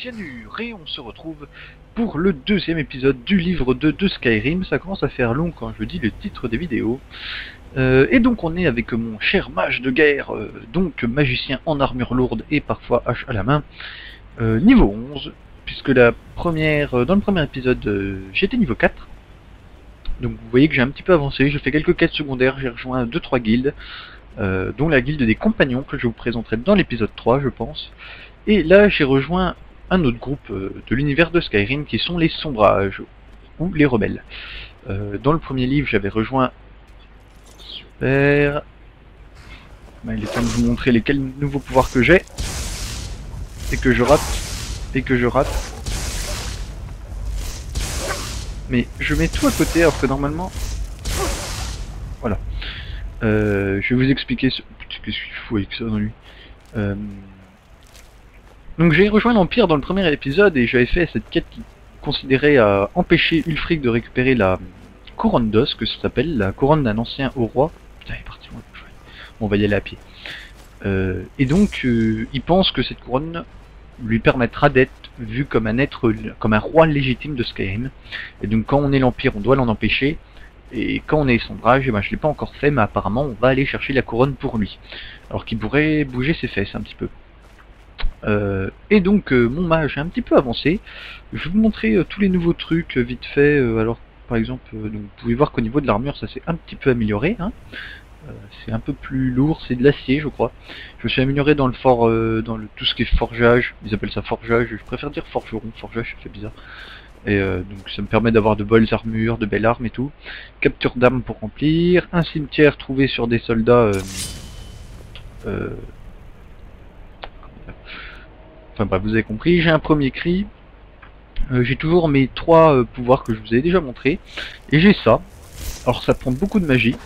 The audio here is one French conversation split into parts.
Cyanure et on se retrouve pour le deuxième épisode du livre 2 de Skyrim. Ça commence à faire long quand je dis le titre des vidéos. Et donc on est avec mon cher mage de guerre, donc magicien en armure lourde et parfois hache à la main, niveau 11, puisque dans le premier épisode j'étais niveau 4. Donc vous voyez que j'ai un petit peu avancé, j'ai fait quelques quêtes secondaires, j'ai rejoint 2-3 guildes, dont la guilde des compagnons que je vous présenterai dans l'épisode 3 je pense. Et là j'ai rejoint un autre groupe de l'univers de Skyrim qui sont les Sombrages, ou les Rebelles. Dans le premier livre j'avais rejoint... Super... il est temps de vous montrer lesquels nouveaux pouvoirs que j'ai. Et que je rate. Mais je mets tout à côté alors que normalement... Voilà. Je vais vous expliquer ce... Qu'est-ce qu'il faut avec ça dans lui. Donc j'ai rejoint l'Empire dans le premier épisode et j'avais fait cette quête qui considérait à empêcher Ulfric de récupérer la couronne d'os, que ça s'appelle, la couronne d'un ancien haut roi. Putain, il est parti loin. Bon, on va y aller à pied. Et donc il pense que cette couronne lui permettra d'être vu comme un roi légitime de Skyrim. Et donc quand on est l'Empire, on doit l'en empêcher. Et quand on est Sombrage, je l'ai pas encore fait, mais apparemment on va aller chercher la couronne pour lui. Alors qu'il pourrait bouger ses fesses un petit peu. Et donc mon mage est un petit peu avancé. Je vais vous montrer tous les nouveaux trucs vite fait. Alors par exemple, donc, vous pouvez voir qu'au niveau de l'armure ça s'est un petit peu amélioré. Hein. C'est un peu plus lourd, c'est de l'acier je crois. Je me suis amélioré dans le tout ce qui est forgeage. Ils appellent ça forgeage, je préfère dire forgeron, forgeage ça fait bizarre. Et donc ça me permet d'avoir de belles armures, de belles armes et tout. Capture d'armes pour remplir. Un cimetière trouvé sur des soldats. Enfin bref, vous avez compris. J'ai un premier cri. J'ai toujours mes 3 pouvoirs que je vous ai déjà montrés. Et j'ai ça. Alors ça prend beaucoup de magie.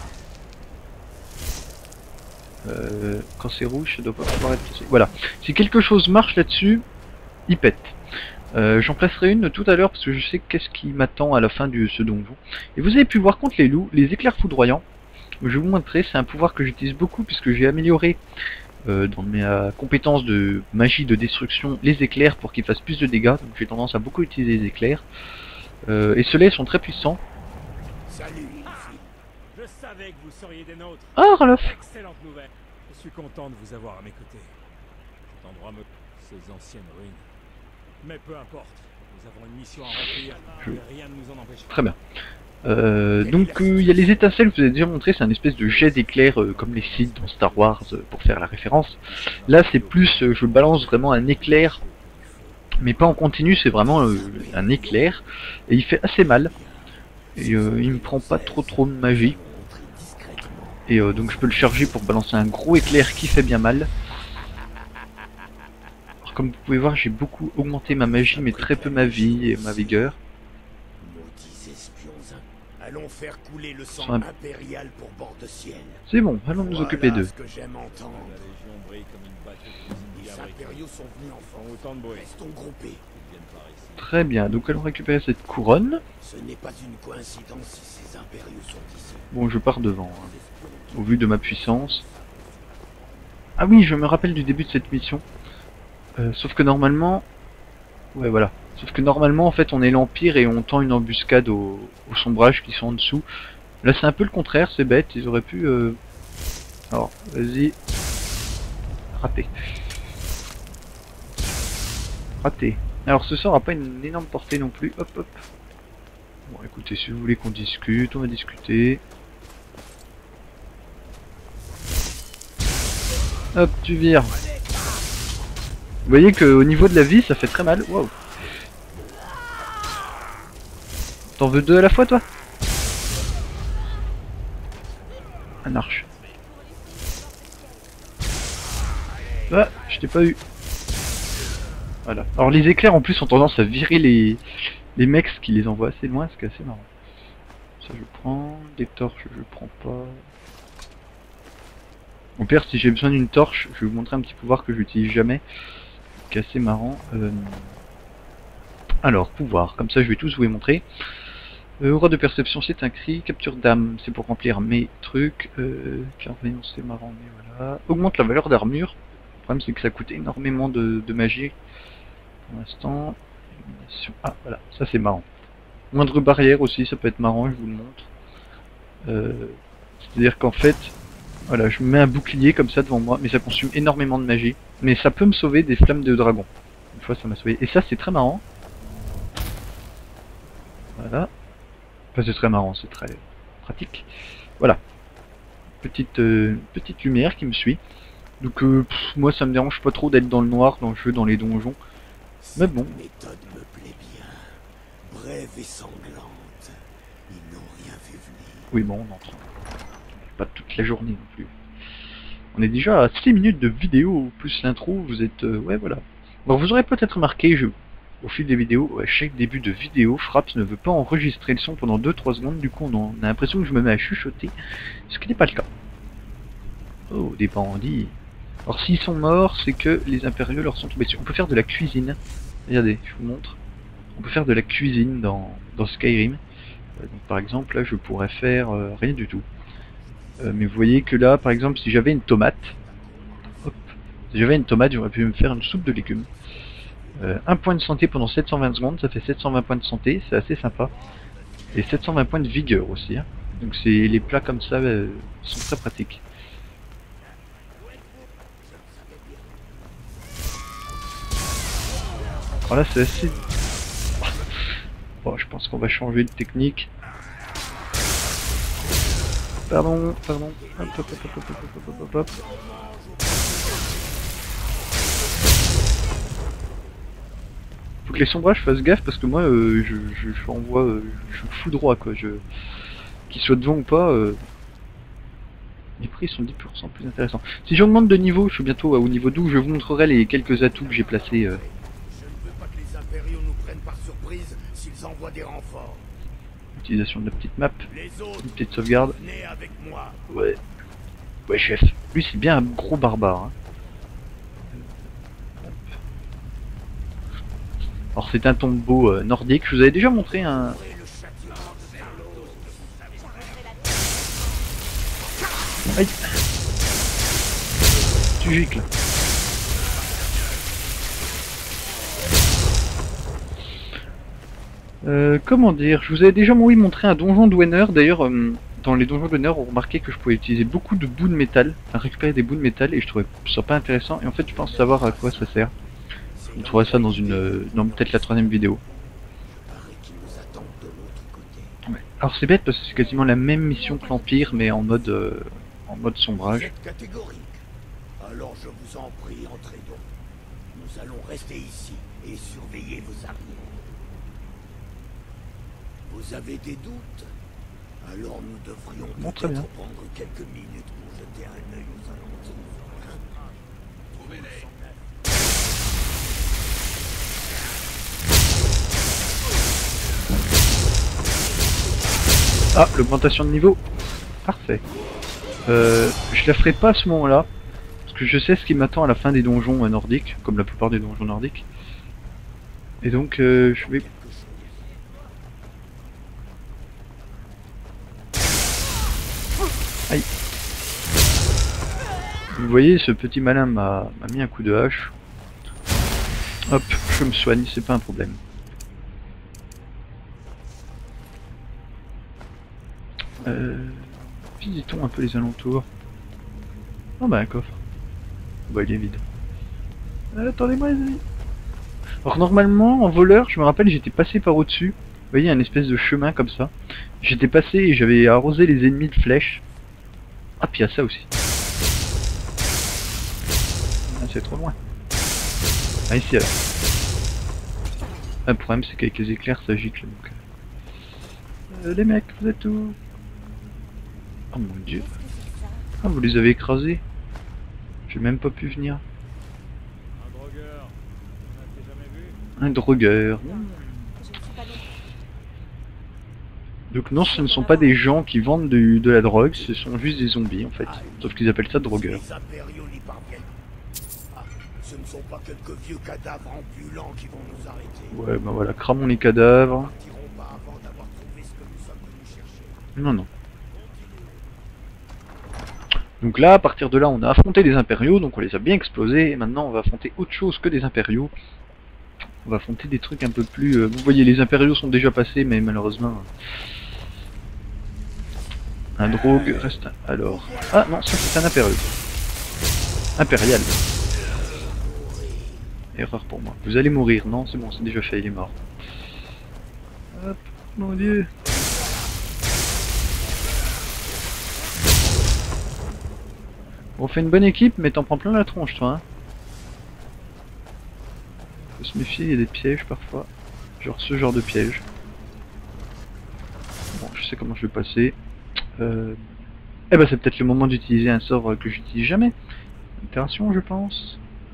Quand c'est rouge, ça doit pas pouvoir être... Voilà. Si quelque chose marche là-dessus, il pète. J'en placerai une tout à l'heure parce que je sais qu'est-ce qui m'attend à la fin de ce donjon. Et vous avez pu voir contre les loups, les éclairs foudroyants. Je vais vous montrer, c'est un pouvoir que j'utilise beaucoup puisque j'ai amélioré dans mes compétences de magie de destruction les éclairs pour qu'ils fassent plus de dégâts. Donc j'ai tendance à beaucoup utiliser les éclairs. Et ceux-là sont très puissants. Salut, je savais que vous seriez des nôtres. Ah, Ralof! Excellente nouvelle. Je suis content de vous avoir à mes côtés. Cet endroit ces anciennes ruines. Mais peu importe, nous avons une mission à remplir et rien ne nous en empêchera. Très bien. Donc il y a les étincelles que je vous ai déjà montré, c'est un espèce de jet d'éclairs comme les Sith dans Star Wars pour faire la référence. Là c'est plus, je balance vraiment un éclair, mais pas en continu, c'est vraiment un éclair, et il fait assez mal. Et il me prend pas trop de magie. Et donc je peux le charger pour balancer un gros éclair qui fait bien mal. Alors, comme vous pouvez voir, j'ai beaucoup augmenté ma magie, mais très peu ma vie et ma vigueur. Allons faire couler le sang impérial pour bord de ciel. C'est bon, allons nous occuper d'eux. Ce que j'aime entendre. La légion brille comme une batte. Les impériaux sont venus en autant de bruit. Restons groupés. Très bien, donc allons récupérer cette couronne. Ce n'est pas une coïncidence si ces impériaux sont ici. Bon, je pars devant, hein, au vu de ma puissance. Ah oui, je me rappelle du début de cette mission. Sauf que normalement... Ouais, voilà. Sauf que normalement, en fait, on est l'Empire et on tend une embuscade aux Sombrages qui sont en dessous. Là, c'est un peu le contraire, c'est bête. Ils auraient pu... Alors, vas-y. Raté. Raté. Alors, ce sort n'a pas une énorme portée non plus. Hop, hop. Bon, écoutez, si vous voulez qu'on discute, on va discuter. Hop, tu vires. Vous voyez qu'au niveau de la vie, ça fait très mal. Waouh. T'en veux 2 à la fois, toi? Un arche. Ah, je t'ai pas eu. Voilà. Alors les éclairs en plus ont tendance à virer les mecs qui les envoient assez loin, ce qui est assez marrant. Ça je prends. Des torches je prends pas. Au pire, si j'ai besoin d'une torche, je vais vous montrer un petit pouvoir que j'utilise jamais. Qui est assez marrant. Alors, pouvoir, comme ça je vais tous vous les montrer. Aura de perception, c'est un cri. Capture d'âme, c'est pour remplir mes trucs. Clairvoyance, c'est marrant, mais voilà. Augmente la valeur d'armure. Le problème c'est que ça coûte énormément de magie. pour l'instant. Ah voilà, ça c'est marrant. Moindre barrière aussi, ça peut être marrant, je vous le montre. C'est-à-dire qu'en fait, voilà, je mets un bouclier comme ça devant moi, mais ça consomme énormément de magie. Mais ça peut me sauver des flammes de dragon. Une fois ça m'a sauvé. Et ça c'est très marrant. Voilà. Enfin c'est très marrant, c'est très pratique. Voilà. Petite lumière qui me suit. Donc moi ça me dérange pas trop d'être dans le noir, dans le jeu, dans les donjons. Mais bon. Cette méthode me plaît bien. Brève et sanglante. Ils n'ont rien vu venir. Oui bon, on entend. Pas toute la journée non plus. On est déjà à 6 minutes de vidéo, plus l'intro, vous êtes... ouais voilà. Bon vous aurez peut-être remarqué, au fil des vidéos, à chaque début de vidéo, Fraps ne veut pas enregistrer le son pendant 2-3 secondes, du coup on a l'impression que je me mets à chuchoter, ce qui n'est pas le cas. Oh, des bandits. Alors s'ils sont morts, c'est que les impériaux leur sont tombés dessus. On peut faire de la cuisine. Regardez, je vous montre. On peut faire de la cuisine dans Skyrim. Donc, par exemple, là je pourrais faire rien du tout. Mais vous voyez que là, par exemple, si j'avais une tomate, hop, si j'avais une tomate, j'aurais pu me faire une soupe de légumes. 1 point de santé pendant 720 secondes, ça fait 720 points de santé, c'est assez sympa. Et 720 points de vigueur aussi. Hein. Donc c'est les plats comme ça sont très pratiques. Voilà, c'est assez... Bon, je pense qu'on va changer de technique. Pardon. Hop. Faut que les sombrages fassent gaffe parce que moi, je envoie, je fous droit quoi. Qu'ils soient devant ou pas, les prix sont 10% plus intéressants. Si j'augmente de niveau, je suis bientôt au niveau 12, je vous montrerai les quelques atouts que j'ai placés. Je ne veux pas que les impériaux nous prennent par surprise s'ils envoient des renforts. Utilisation de la petite map, Les autres, une petite sauvegarde. venez avec moi. Ouais. Ouais chef. Lui c'est bien un gros barbare. Hein. Alors c'est un tombeau nordique, je vous avais déjà montré un... Aïe. Tu gicles. Comment dire, je vous avais déjà montré un donjon Dwemer, d'ailleurs dans les donjons Dwemer on remarquait que je pouvais utiliser beaucoup de bouts de métal, à récupérer des bouts de métal et je trouvais ça pas intéressant et en fait je pense savoir à quoi ça sert. On trouvera ça dans dans peut-être la 3ème vidéo. Ouais. Alors c'est bête parce que c'est quasiment la même mission que l'Empire mais en mode sombrage. Catégorique. Alors je vous en prie, entrez donc. Nous allons rester ici et surveiller vos arrières. Vous avez des doutes? Alors nous devrions très bien. peut-être prendre quelques minutes pour jeter un œil aux alentours. Trouvez-les. Ah, l'augmentation de niveau. Parfait. Je la ferai pas à ce moment-là. Parce que je sais ce qui m'attend à la fin des donjons nordiques. Comme la plupart des donjons nordiques. Et donc je vais... Aïe. Vous voyez, ce petit malin m'a mis un coup de hache. Hop, je me soigne, c'est pas un problème. Visitons un peu les alentours. Oh bah un coffre. Bah il est vide. Attendez-moi les amis. Alors normalement en voleur, je me rappelle j'étais passé par au-dessus. Vous voyez un espèce de chemin comme ça. J'étais passé et j'avais arrosé les ennemis de flèches. Ah puis il y a ça aussi. Ah, c'est trop loin. Ah ici alors. Ah, le problème c'est qu'avec les éclairs ça gicle donc. Les mecs, vous êtes où? Oh mon dieu. Ah vous les avez écrasés. J'ai même pas pu venir. Un drogueur. On a jamais vu. Un drogueur. Donc non, ce ne sont pas des gens qui vendent de la drogue, ce sont juste des zombies en fait. Sauf qu'ils appellent ça drogueurs. Les impériaux n'y parviennent. Ah, ce ne sont pas quelques vieux cadavres ambulants qui vont nous arrêter. Ouais, bah voilà, cramons les cadavres. Ils ne partiront pas avant d'avoir trouvé ce que nous sommes venus chercher. Non, non. Donc là, à partir de là, on a affronté les impériaux, donc on les a bien explosés, et maintenant on va affronter autre chose que des impériaux. On va affronter des trucs un peu plus... vous voyez, les impériaux sont déjà passés, mais malheureusement... un drogue reste... Alors... Ah non, ça c'est un impérieux. Impérial. Erreur pour moi. Vous allez mourir. Non, c'est bon, c'est déjà fait, il est mort. Hop, mon dieu. On fait une bonne équipe, mais t'en prends plein la tronche, toi. Hein. Faut se méfier, il y a des pièges parfois. Genre ce genre de piège. Bon, je sais comment je vais passer. Eh ben, c'est peut-être le moment d'utiliser un sort que j'utilise jamais. Itération, je pense.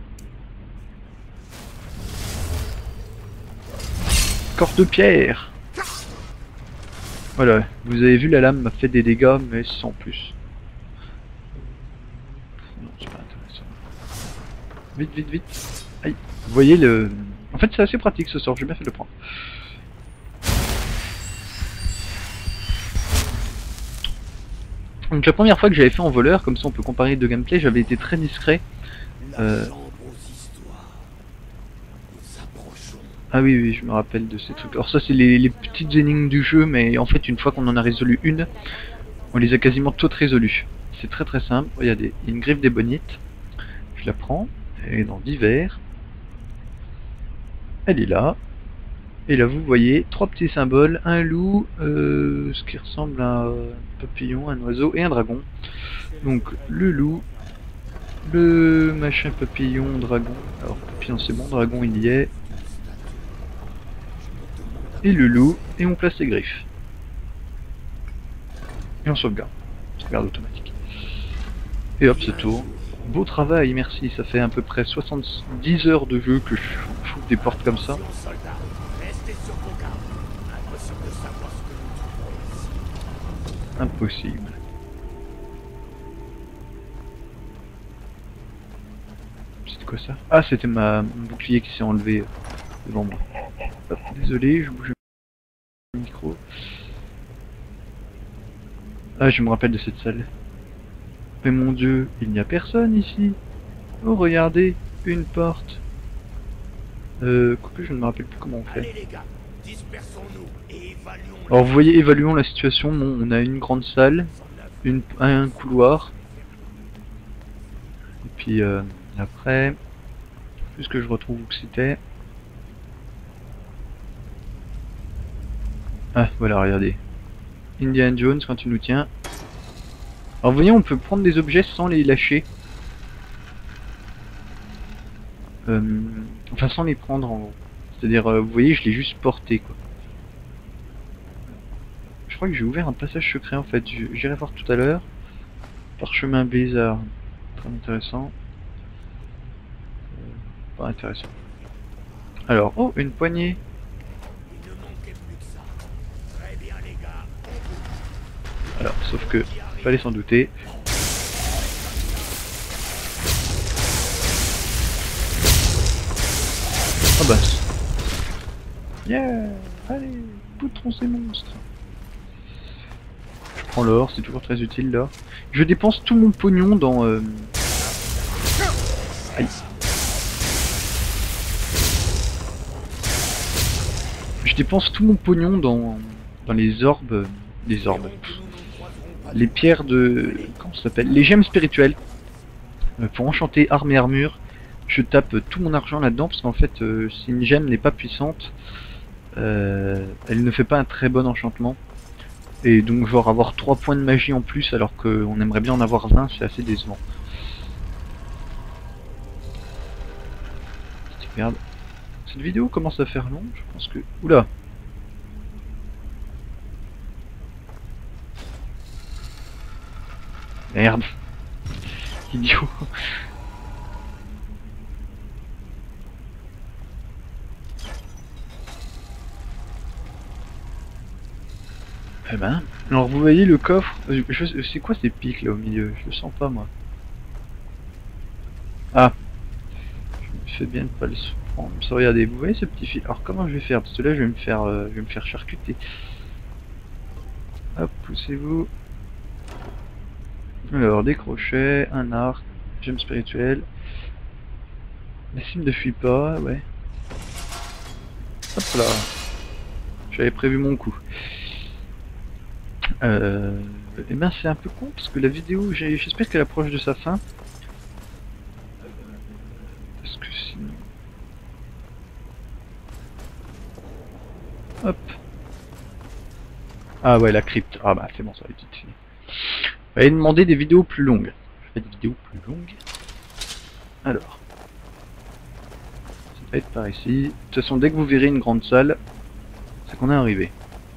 Corps de pierre. Voilà, vous avez vu, la lame m'a fait des dégâts, mais sans plus. Non, c'est pas intéressant. Vite, vite, vite. Aïe. Vous voyez le... En fait, c'est assez pratique ce sort, j'ai bien fait de le prendre. Donc la première fois que j'avais fait en voleur, comme ça on peut comparer les deux gameplays, j'avais été très discret. Ah oui, oui, je me rappelle de ces trucs. Alors ça c'est les petites énigmes du jeu, mais en fait une fois qu'on en a résolu une, on les a quasiment toutes résolues. C'est très très simple. Regardez, il y a une griffe d'ébonite. Je la prends, elle est dans divers. Elle est là. Et là vous voyez, trois petits symboles, un loup, ce qui ressemble à un papillon, un oiseau et un dragon. Donc le loup, le machin papillon, dragon. Alors papillon c'est bon, dragon il y est. Et le loup, et on place les griffes. Et on sauvegarde. Sauvegarde automatique. Et hop, c'est tout. Beau travail, merci. Ça fait à peu près 70 heures de jeu que je fous des portes comme ça. Impossible. C'était quoi ça? Ah, c'était mon bouclier qui s'est enlevé devant moi. Hop, désolé, je bouge le micro. Ah, je me rappelle de cette salle. Mais mon dieu, il n'y a personne ici. Oh, regardez, une porte. Quoique je ne me rappelle plus comment on fait. Alors vous voyez, évaluons la situation. Bon, on a une grande salle, un couloir. Et puis après, plus que je retrouve où que c'était. Ah, voilà, regardez. Indiana Jones quand tu nous tiens. Alors vous voyez, on peut prendre des objets sans les lâcher. Enfin sans les prendre en gros. C'est-à-dire, vous voyez, je l'ai juste porté quoi. Je crois que j'ai ouvert un passage secret en fait. J'irai voir tout à l'heure. Parchemin Blizzard. Très intéressant. Pas intéressant. Alors, oh, une poignée. Alors, sauf que, fallait s'en douter. Ah bah. Yeah. Allez, poutrons ces monstres. Je prends l'or, c'est toujours très utile l'or. Je dépense tout mon pognon dans... Aïe. Je dépense tout mon pognon dans les orbes... Les orbes. Les pierres de... Comment ça s'appelle? Les gemmes spirituelles. Pour enchanter armes et armures. Je tape tout mon argent là-dedans parce qu'en fait, si une gemme n'est pas puissante, elle ne fait pas un très bon enchantement. Et donc genre avoir 3 points de magie en plus alors qu'on aimerait bien en avoir 20, c'est assez décevant. Merde. Cette vidéo commence à faire long, je pense que... Oula. Merde. Idiot. Eh ben, alors vous voyez le coffre, c'est quoi ces pics là au milieu? Je le sens pas moi. Ah, je me fais bien de pas le prendre. Ça, regardez, vous voyez ce petit fil? Alors comment je vais faire? Parce que là je vais me faire charcuter. Hop, poussez-vous. Alors des crochets, un arc, gemme spirituelle. La cime ne fuit pas, ouais. Hop là. J'avais prévu mon coup. Et ben c'est un peu con parce que la vidéo, j'espère qu'elle approche de sa fin. Parce que sinon... Hop. Ah ouais, la crypte. Ah bah c'est bon, ça va être vite fini. On va demander des vidéos plus longues. Je fais des vidéos plus longues. Alors. Ça va être par ici. De toute façon, dès que vous verrez une grande salle, c'est qu'on est arrivé.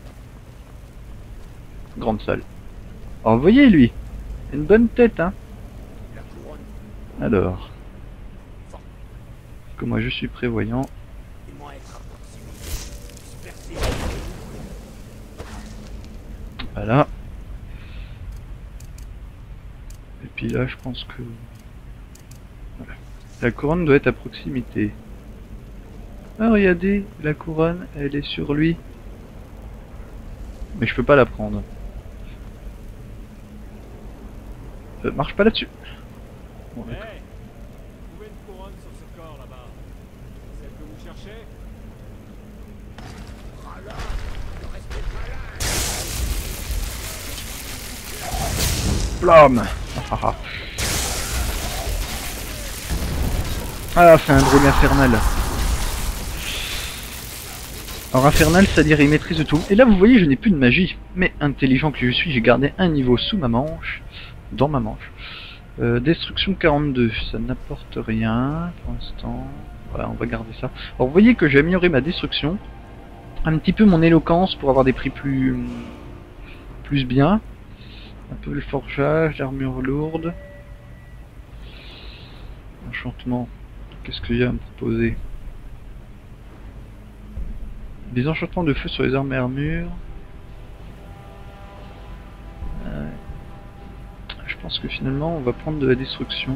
Grande salle. Alors, vous voyez lui, une bonne tête, hein. La couronne Alors. Que moi je suis prévoyant. et moi être à proximité. Disperser. Voilà. Et puis là, je pense que... Voilà. La couronne doit être à proximité. Ah, regardez, la couronne, elle est sur lui. Mais je peux pas la prendre. Marche pas là-dessus. Bon, Hey, vous trouvez une couronne sur ce corps là-bas? Celle que vous cherchez? Blam. Ah, c'est un drôle infernal. Alors infernal, c'est-à-dire il maîtrise tout. Et là, vous voyez, je n'ai plus de magie. Mais intelligent que je suis, j'ai gardé un niveau sous ma manche. Dans ma manche. Destruction 42, ça n'apporte rien pour l'instant. Voilà, on va garder ça. Alors vous voyez que j'ai amélioré ma destruction. Un petit peu mon éloquence pour avoir des prix plus bien. Un peu le forgeage, l'armure lourde. Enchantement. Qu'est-ce qu'il y a à me proposer? Des enchantements de feu sur les armes et armures. Je pense que finalement on va prendre de la destruction.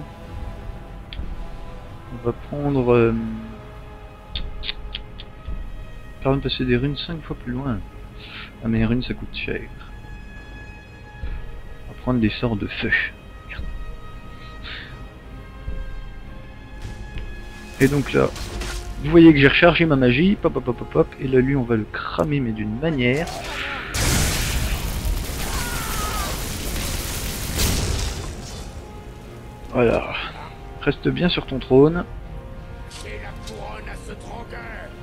On va prendre... permet de passer des runes 5 fois plus loin. Ah mais les runes ça coûte cher. On va prendre des sorts de feu. Merde. Et donc là, vous voyez que j'ai rechargé ma magie, pop pop pop pop pop, et là lui on va le cramer mais d'une manière. Voilà. Reste bien sur ton trône. C'est la couronne à ce tronqueur.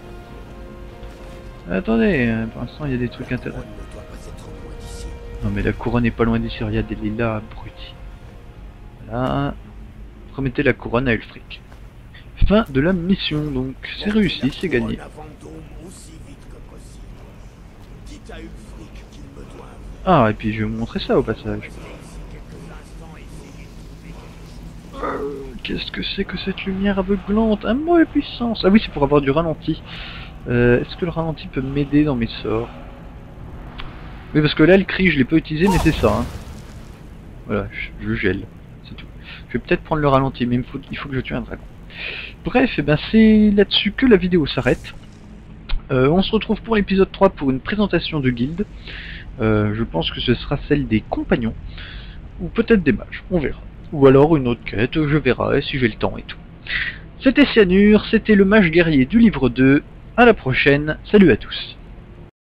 Attendez, pour l'instant il y a des trucs La intéressants. couronne ne doit pas être loin d'ici. Non mais la couronne n'est pas loin d'ici, il y a des lilas abrutis. Voilà. Remettez la couronne à Ulfric. Fin de la mission donc, c'est réussi, c'est gagné. La Vendôme aussi vite que possible. Dites à Ulfric qu'il me doit. Ah et puis je vais vous montrer ça au passage. Qu'est-ce que c'est que cette lumière aveuglante? Un mot de puissance. Ah oui, c'est pour avoir du ralenti. Est-ce que le ralenti peut m'aider dans mes sorts? Oui, parce que là, le cri, je l'ai pas utilisé, mais c'est ça. Hein. Voilà, je gèle. C'est tout. Je vais peut-être prendre le ralenti, mais il faut que je tue un dragon. Bref, et ben c'est là-dessus que la vidéo s'arrête. On se retrouve pour l'épisode 3 pour une présentation de guilde. Je pense que ce sera celle des compagnons. Ou peut-être des mages, on verra. Ou alors une autre quête, je verrai si j'ai le temps et tout. C'était Cyanure, c'était le mage guerrier du livre 2. À la prochaine, salut à tous.